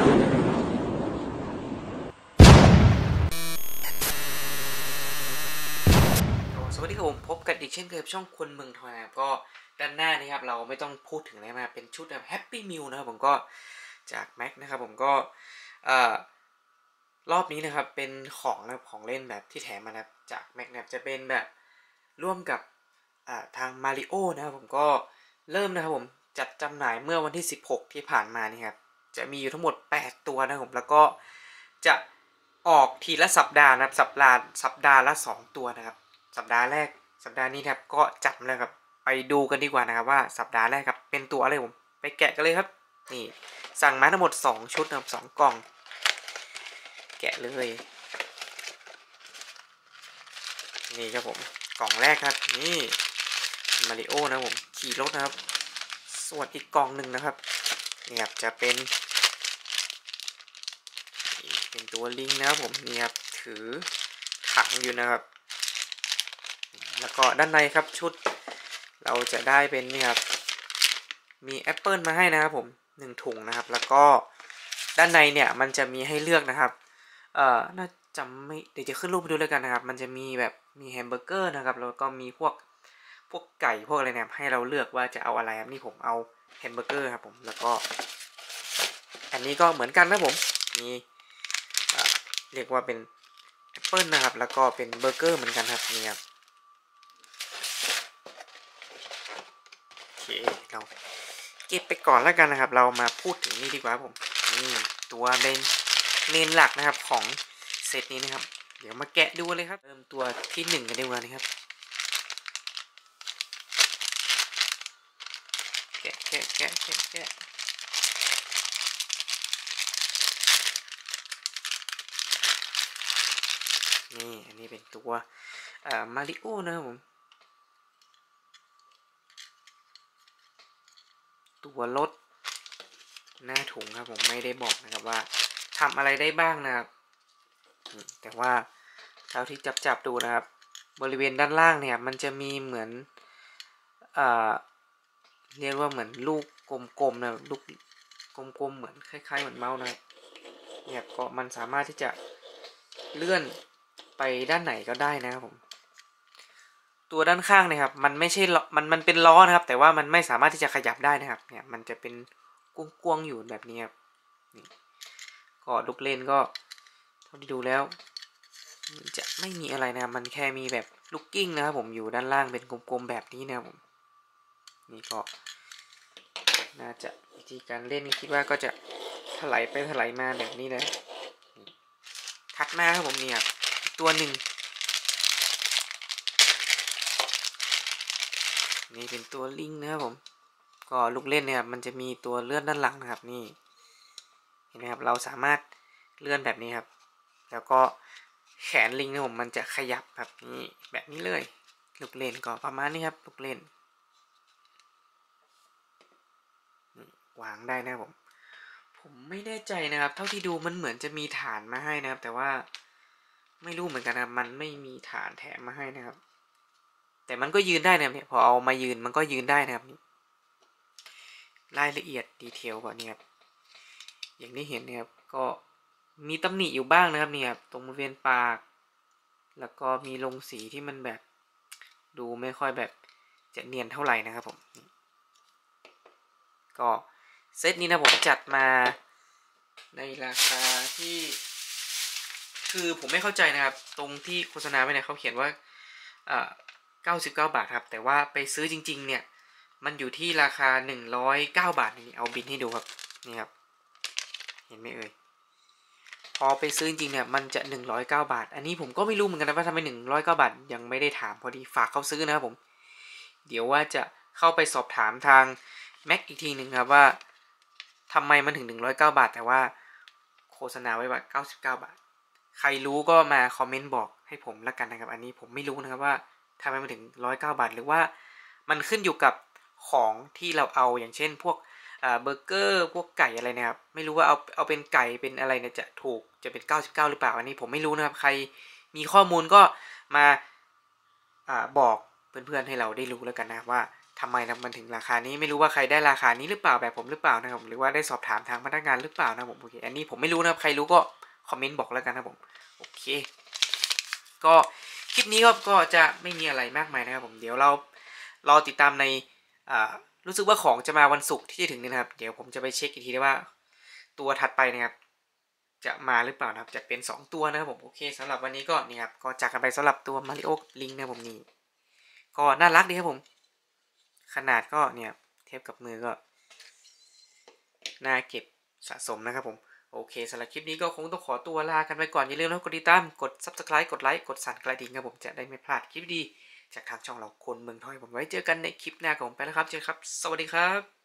สวัสดีครับผมพบกันอีกเช่นเคยกับช่องคนเมืองทองนะครับก็ด้านหน้านี่ครับเราไม่ต้องพูดถึงอะไรมาเป็นชุดแบบแฮปปี้มิลนะครับผมก็จากแม็กนะครับผมก็รอบนี้นะครับเป็นของนะครับของเล่นแบบที่แถมมานะครับจากแม็กนะครับจะเป็นแบบร่วมกับทางมาริโอนะครับผมก็เริ่มนะครับผมจัดจำหน่ายเมื่อวันที่16ที่ผ่านมานี่ครับจะมีอยู่ทั้งหมด8ตัวนะครับผมแล้วก็จะออกทีละสัปดาห์นะครับสัปดาห์ละ2ตัวนะครับสัปดาห์แรกสัปดาห์นี้ครับก็จัดเลยครับไปดูกันดีกว่านะครับว่าสัปดาห์แรกครับเป็นตัวอะไรผมไปแกะกันเลยครับนี่สั่งมาทั้งหมด2ชุดนะครับ2กล่องแกะเลยนี่ครับผมกล่องแรกครับนี่มาริโอนะผมขี่รถนะครับส่วนอีกกล่องหนึ่งนะครับนี่ครับจะเป็นตัวลิงนะครับผมนี่ครับถือถังอยู่นะครับแล้วก็ด้านในครับชุดเราจะได้เป็นนี่ครับมีแอปเปิลมาให้นะครับผม1ถุงนะครับแล้วก็ด้านในเนี่ยมันจะมีให้เลือกนะครับน่าจะไม่เดี๋ยวจะขึ้นรูปให้ดูเลยกันนะครับมันจะมีแบบมีแฮมเบอร์เกอร์นะครับแล้วก็มีพวกไก่พวกอะไรเนี่ยให้เราเลือกว่าจะเอาอะไรครับนี่ผมเอาแฮมเบอร์เกอร์ครับผมแล้วก็อันนี้ก็เหมือนกันนะผมมีเรียกว่าเป็นแอปเปิลนะครับแล้วก็เป็นเบอร์เกอร์เหมือนกันครับนี่ครับโอเคเราเก็บไปก่อนแล้วกันนะครับเรามาพูดถึงนี่ดีกว่าผมนี่ตัวเป็นเมนหลักนะครับของเซตนี้นะครับเดี๋ยวมาแกะดูเลยครับเริ่มตัวที่1กันดีกว่านะครับแกะนี่อันนี้เป็นตัวมาริโอนะครับผมตัวรถหน้าถุงครับผมไม่ได้บอกนะครับว่าทำอะไรได้บ้างนะครับแต่ว่าเท่าที่จับดูนะครับบริเวณด้านล่างเนี่ยมันจะมีเหมือนเรียกว่าเหมือนลูกกลมๆนะลูกกลมๆเหมือนคล้ายๆเหมือนเมาส์นะเนี่ยก็มันสามารถที่จะเลื่อนไปด้านไหนก็ได้นะครับผมตัวด้านข้างนะครับมันไม่ใช่มันเป็นล้อนะครับแต่ว่ามันไม่สามารถที่จะขยับได้นะครับเนี่ยมันจะเป็นกวงๆอยู่แบบนี้ครับนี่ก็ลูกเล่นก็เท่าที่ดูแล้วจะไม่มีอะไรนะมันแค่มีแบบลูกกิ้งนะครับผมอยู่ด้านล่างเป็นกลมๆแบบนี้นะครับผมนี่ก็น่าจะวิธีการเล่นคิดว่าก็จะถลายไปถลายมาแบบนี้นะถัดมาครับผมเนี่ยตัวหนึ่งนี่เป็นตัวลิงนะครับผมก็ลูกเล่นเนี่ยมันจะมีตัวเลื่อนด้านหลังนะครับนี่เห็นไหมครับเราสามารถเลื่อนแบบนี้ครับแล้วก็แขนลิงนะผมมันจะขยับแบบนี้แบบนี้เลยลูกเล่นก็ประมาณนี้ครับลูกเล่นวางได้นะผมไม่แน่ใจนะครับเท่าที่ดูมันเหมือนจะมีฐานมาให้นะครับแต่ว่าไม่รู้เหมือนกันนะมันไม่มีฐานแถมมาให้นะครับแต่มันก็ยืนได้นะเนี่ยพอเอามายืนมันก็ยืนได้นะครับรายละเอียดดีเทลกว่านี้ครับอย่างที่เห็นนะครับก็มีตำหนิอยู่บ้างนะครับเนี่ยตรงบริเวณปากแล้วก็มีลงสีที่มันแบบดูไม่ค่อยแบบจะเนียนเท่าไหร่นะครับผมก็เซตนี้นะผมจัดมาในราคาที่คือผมไม่เข้าใจนะครับตรงที่โฆษณาไว้เนี่ยเขาเขียนว่า99 บาทครับแต่ว่าไปซื้อจริงๆเนี่ยมันอยู่ที่ราคา109 บาทนี่เอาบินให้ดูครับนี่ครับเห็นไหมเอ่ยพอไปซื้อจริงๆเนี่ยมันจะ109 บาทอันนี้ผมก็ไม่รู้เหมือนกันนะว่าทำไม109 บาทยังไม่ได้ถามพอดีฝากเขาซื้อนะครับผมเดี๋ยวว่าจะเข้าไปสอบถามทางแม็กอีกทีหนึ่งครับว่าทำไมมันถึง109 บาทแต่ว่าโฆษณาไว้ว่า99 บาทใครรู้ก็มาคอมเมนต์บอกให้ผมละกันนะครับอันนี้ผมไม่รู้นะครับว่าทำไมมันถึง109 บาทหรือว่ามันขึ้นอยู่กับของที่เราเอาอย่างเช่นพวกเบอร์เกอร์พวกไก่อะไรนะครับไม่รู้ว่าเอาเป็นไก่เป็นอะไรเนี่ยจะถูกจะเป็น99หรือเปล่าอันนี้ผมไม่รู้นะครับใครมีข้อมูลก็มาบอกเพื่อนๆให้เราได้รู้แล้วกันนะว่าทำไมนะมันถึงราคานี้ไม่รู้ว่าใครได้ราคานี้หรือเปล่าแบบผมหรือเปล่านะครับหรือว่าได้สอบถามทางพนักงานหรือเปล่านะผมโอเคอันนี้ผมไม่รู้นะครับใครรู้ก็คอมเมนต์บอกแล้วกันนะผมโอเคก็คลิปนี้ก็จะไม่มีอะไรมากมายนะครับผมเดี๋ยวเรารอติดตามในรู้สึกว่าของจะมาวันศุกร์ที่จะถึงนี้นะครับเดี๋ยวผมจะไปเช็คอีกทีได้ว่าตัวถัดไปนะครับจะมาหรือเปล่านะครับจะเป็น2ตัวนะครับผมโอเคสำหรับวันนี้ก็นี่ครับก็จากกันไปสำหรับตัวมาริโอลิงนะผมนี่ก็น่ารักดีครับผมขนาดก็เนี่ยเทียบกับมือก็น่าเก็บสะสมนะครับผมโอเคสำหรับคลิปนี้ก็คงต้องขอตัวลากันไปก่อนอย่าลืมนะกดติดตามกด Subscribe กดไลค์กดสั่นกระดิ่งครับผมจะได้ไม่พลาดคลิปดีจากทางช่องเราคนเมืองทอยผมไว้เจอกันในคลิปหน้าของผมไปแล้วครับเจอครับสวัสดีครับ